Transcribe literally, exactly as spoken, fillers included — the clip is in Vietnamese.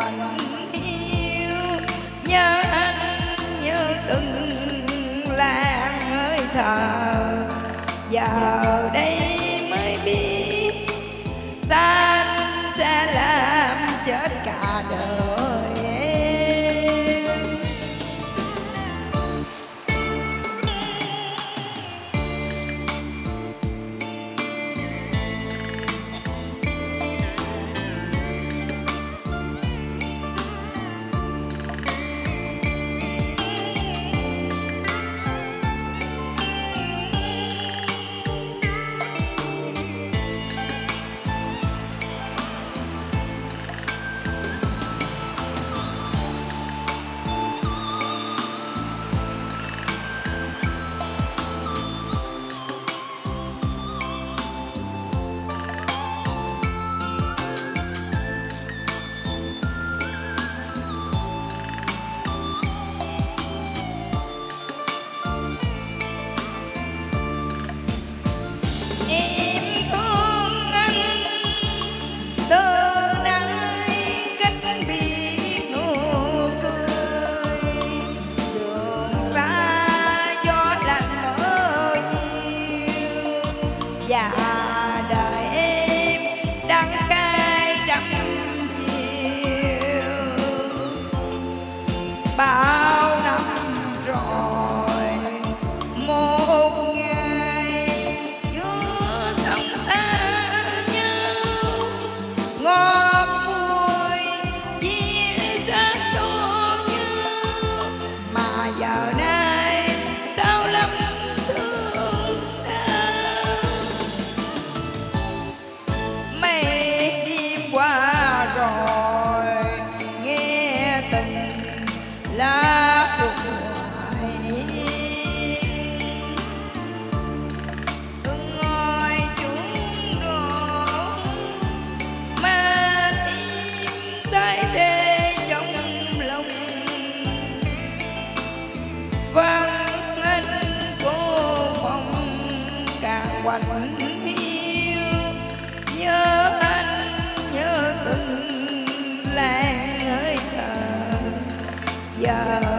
quạnh hiu. Nhớ anh như từng làng hơi thở, giờ đây mới biết xa anh sẽ làm chết cả đời em. Và đời em đắng cay trăm chiều, bao năm rồi một ngày chưa sống xa nhau, ngọt vui chia sẻ cho nhau, mà giờ này sao lắm thương đau. Mấy đêm qua rồi nghe tình lá rụng hoài, từng ngồi chung rồi mà tim tay đê trong lòng, vắng anh cô phòng càng quạnh hiu. Nhớ anh như từng làng hơi thở, giờ